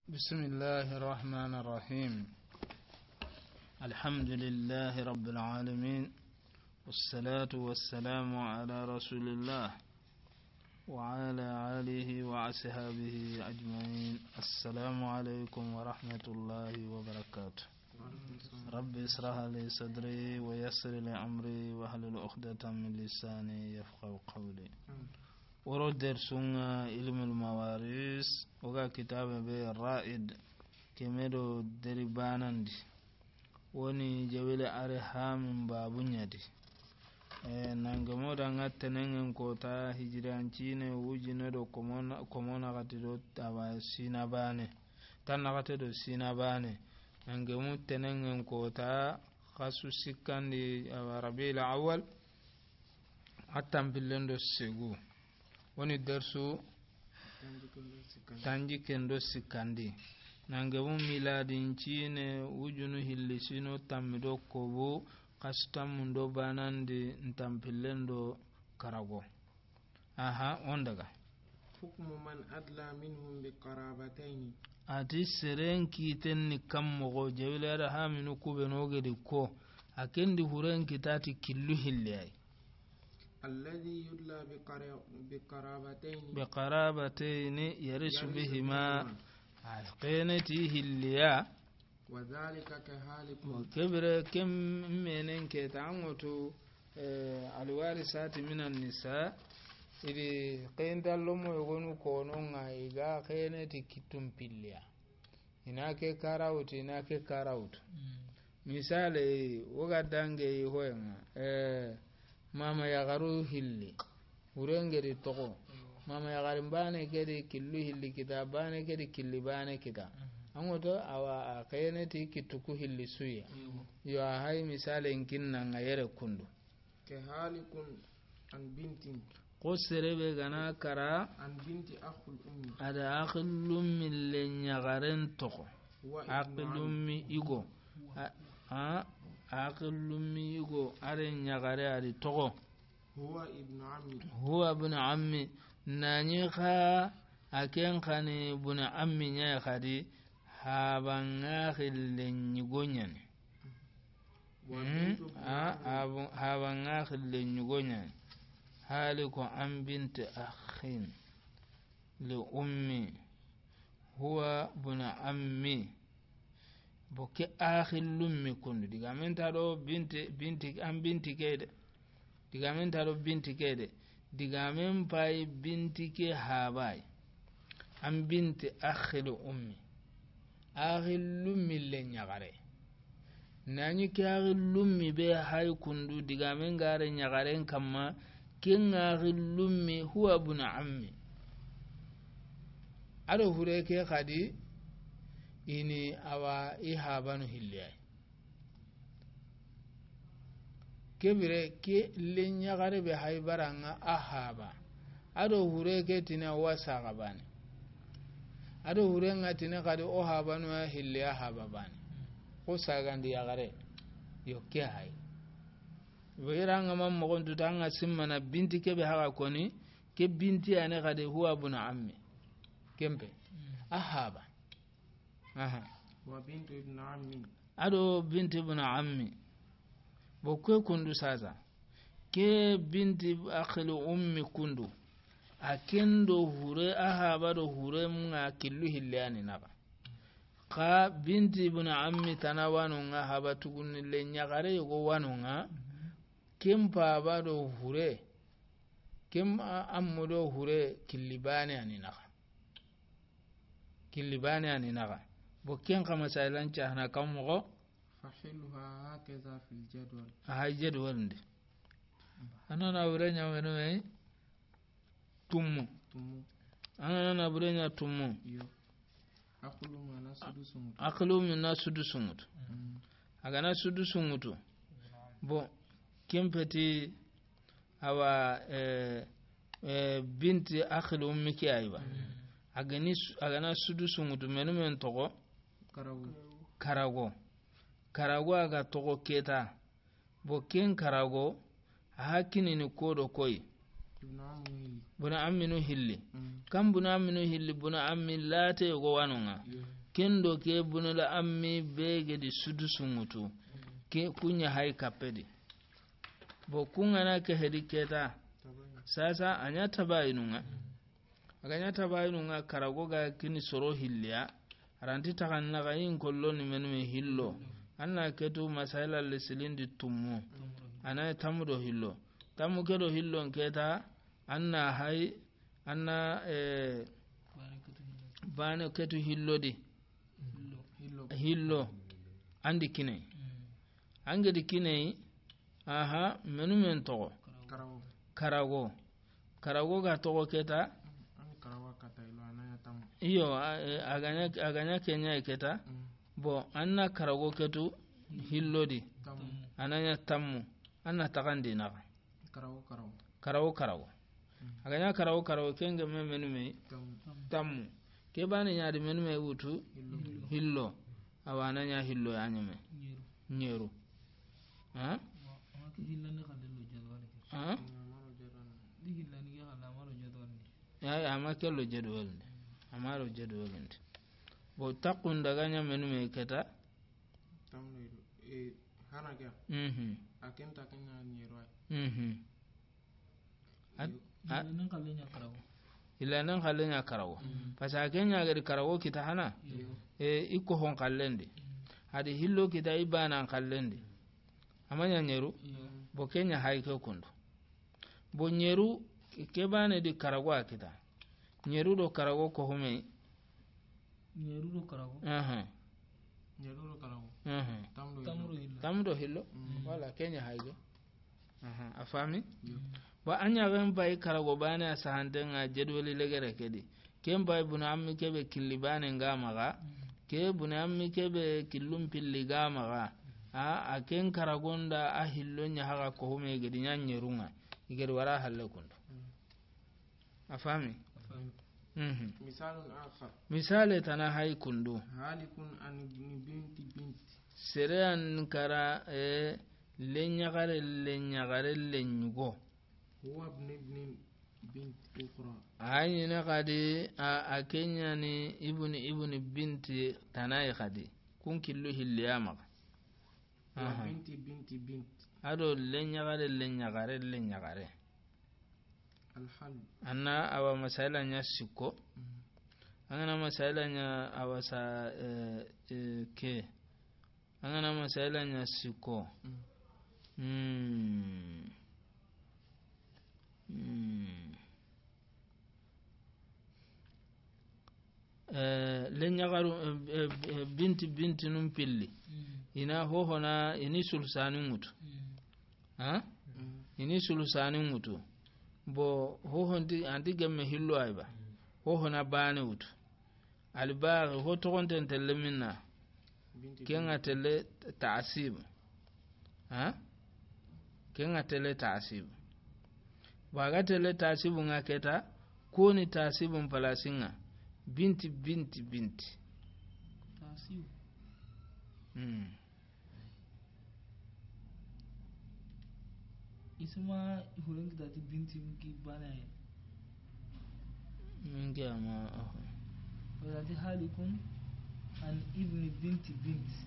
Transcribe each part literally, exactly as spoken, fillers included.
بسم الله الرحمن الرحيم. الحمد لله رب العالمين، والصلاة والسلام على رسول الله وعلى آله وأصحابه أجمعين. السلام عليكم ورحمة الله وبركاته. رب اشرح لي صدري ويسر لي أمري واحلل عقدة من لساني يفقهوا قولي. ورد درسنا علم المواريث وقا كتاب بي الرائد كمدو درباناندي woni jawile are hamin babunyadi e nangamo da ngatenengen kota hijirancine wujine do komona komona gatido tawa sina bane tan gatido sina bane nangamo tenengen kota khasu sikandi rabiul awwal atam billendo segu woni dersu tanji kendo sikandi nangemu miladin cine wujunu hillisino tammido kobo kastamundo banandi ntampillendo karago. aha on daga hukmu man adla minhum biqarabatayn ati seren kiten ni kammogo jawilada haminu kubenogedi ko akendi huren kitati killu hilliyai الذي يدلى بقرابتين بقرابتين يرث بهما قينته الليا وذلك كهالكم وكبر كم منن كتعمتو الوارثات من النساء إذا قينت اللهم يقولون كونون إذا قينتي كتم بليا هناك كاراوت هناك كاراوت misali wogadange hoyanga eh mama yagaru hilli urengeri togo mama yagarin bane kedi killu hilli kita bane kedi killi bane kita angoto awa kayeneti kituku hilli suya yo hay misale inkinna ngayere kundu ke halikun an bintin qosrebe gana kara an binti akhul ummi ada akhul ummi len yagaren togo akhul ummi igo ha aqillumi yugo are nyagare ari togo huwa ibn ammi huwa ibn ammi nani kha aken khani ibn ammi nya khadi habanga khillen yugonyan ha habanga khillen yugonyan haliko am bint akhin li ummi huwa ibn ammi boke akhil lummi kundu diga men tado binti binti am binti kede diga men tado binti kede diga men pay binti ke habay am binti akhil ummi akhil lummi le nyagare nani ke akhil lummi be hay kundu diga men gare nyagare kamma ken akhil lummi huwa ibn ammi ado hure ke khadi ini awa ihabanu hilliyai kebire ke lenyagare be haybaranga ahaba ado hure ke tina wasa gabani ado hure ngatina kadi o habanu ya hilliya hababani ko sagandi yagare yo ke hay wiranga mam mo gontu tanga simmana binti ke be haga koni ke binti ane kadi huwa ibn ammi kempe ahaba aha wa bintu ibn ammi ado binti ibn ammi bokwe kundu sasa ke binti akhil ummi kundu akendo hure ahaba do hure mga killu hillani naba ka binti ibn ammi tanawanu nga haba tugunni le nyagare yugo wanu nga kimpa bado hure kim ammudo hure killibani ani naka killibani ani naka bokken kama sailan chahna kamgo fahiluha hakaza fil jadwal ha jadwal ndi anana burenya wenwe tummu tummu anana burenya tummu yo akulu mana sudusu mutu akulu mina sudusu mutu aga na sudusu mutu bo kempeti awa eh, eh, binti akhilu ummiki ayba agani agana sudusu mutu menumen togo karago karago karago aga togo keta bo ken karago hakini ni kodo koy buna aminu hilli kam buna aminu hilli buna ammi late go wanonga kendo ke buna la ammi bege di sudusu mutu ke kunya hay kapedi bo kungana ke hedi keta sasa anya tabayinunga aganya tabayinunga karago ga kini soro hilliya aranti taganna ga yin kollo ni menme hillo anna ketu masaila lisilindi tummu ana tamudo hillo tamu kedo hillo keta anna hay anna e bane ketu hillo di hillo andi kine angedi kine aha menu men to karago karago ga to keta iyo aganya aganya kenya keta bo anna karago ketu hillo di ananya tammu anna tagandi na karago karago karago karago aganya karago karago kenge menu me tammu ke bani nyaadi menu me wutu hillo awana nya hillo yanyame nyeru ha hillani khalelo jadwal ha hillani ya alamaro jadwal ya ama kello jadwal amaro jadwal ndi bo takun daga nya menu me keta tamno e hana ga mhm akenta kanya nyeru mhm at nan kallenya karago ila nan kallenya karago pasa kenya ga karago kita hana e iko hon kallende hadi hillo kita ibana kallende amanya nyeru bo kenya haike kundu bo nyeru ke bane di karago akita nyeru do karago ko hume nyeru do karago aha nyeru do karago aha tamdo tamdo hillo tamdo hillo wala kenya haike aha afami wa anya ran bai karago bane asahanten a jadwali legere kedi ken bai buna ammi kebe kilibane ngamaga ke buna ammi kebe killum pilli gamaga a aken karagonda a hillonya haga ko hume gedi nyanyerunga igeri wara halle kundu afami mhm misalun akhar misale tana hay kundu halikun an binti binti serean kara e lenyagare lenyagare lenyugo huwa ibn ibn bint ukhra ayina kadi a kenya ni ibn ibn binti tanay kadi kun killu hilliyama binti binti binti ado lenyagare lenyagare lenyagare alhal anna awa masala nya sikko angana masala nya awa sa ke angana masala nya sikko mm mm eh lenyagaru binti binti num pilli ina hohona ini sulsani mutu ha ini sulsani mutu bo hohonti anti gemme hillo ayba hohona bane wutu alba ho to konten telle minna kenga telle ta'sib ha kenga telle ta'sib waga telle ta'sib ngaketa koni ta'sibun palasinga binti binti binti ta'sib mm isma hulengi dati binti mki bana mingi ama wadati halikun an ibn binti binti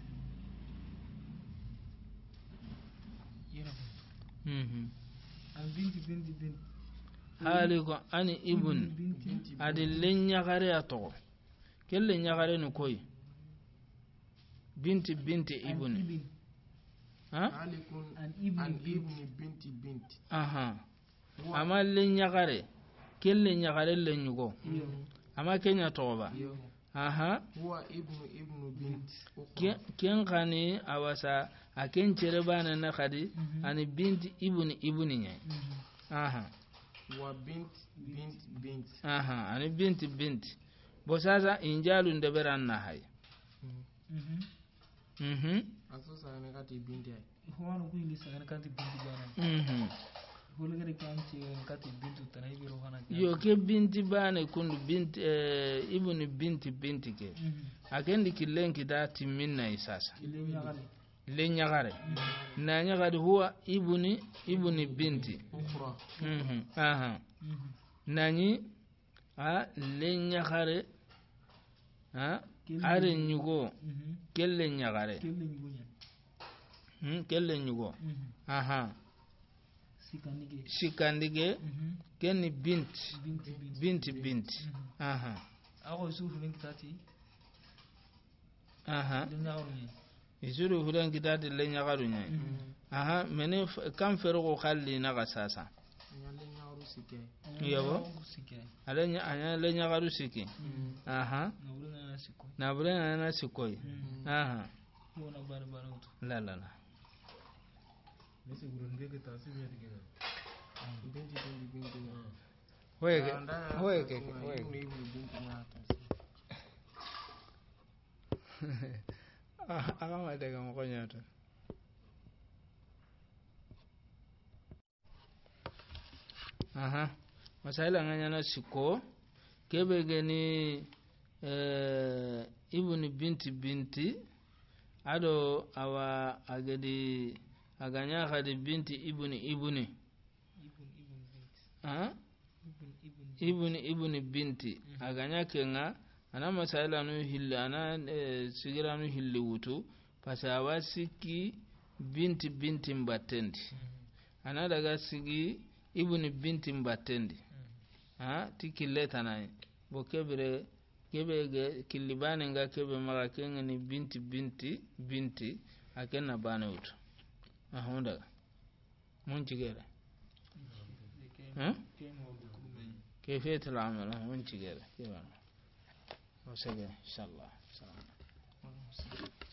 yera mhm an binti binti binti halikun an ibn adillen nyagare ato kelle nyagare no koy binti binti ibn ha halikun an ibn binti binti aha ama len nyagare kelle nyagare len nyugo ama kenya toba aha huwa ibnu ibnu binti ken kani awasa aken cerebana na khadi ani binti ibni ibni nya aha wa binti binti binti aha ani binti binti bo sasa injalu ndeberan na hay mhm mhm aso sagane kati binti ay hoano ko ili sagane kati binti bana mhm holgere kanti kati bintu tanay biro hana yo ke binti bane kundu binti eh, ibni binti binti ke akendi kilenki dati minna isasa لين يغاري ناني غاد هو ابن ابن بنتي أخرى اها ناني ها لين يغاري ها ari nyugo kelle nyagare hmm kelle nyugo aha sikandige kenni bint bint bint aha ago sufu nin kitati aha den yawru isuru fulan kitati le nyagaru nyai aha mene kam fergo khalli na gasasa yabo alenya anya le nyagaru siki aha na bure na sikoi aha la la la wege wege wege ah ama daga mkonyato aha masaila nganya na siko kebe gani eh ibn binti binti ado awa agadi aganya khadi binti ibn ibn ah ibn ibn binti aganya kenga ana masaila no hilli ana sigira no hilli wutu pasawa siki binti binti mbatendi ana daga sigi ibn binti mbatendi ha tikille tanai bo kebere kebe kilibane nga kebe maga kenga ni binti binti binti akenna bane wutu ahonda mun cigere ha كيفية العمل من تجاره كيف وسجى إن شاء الله.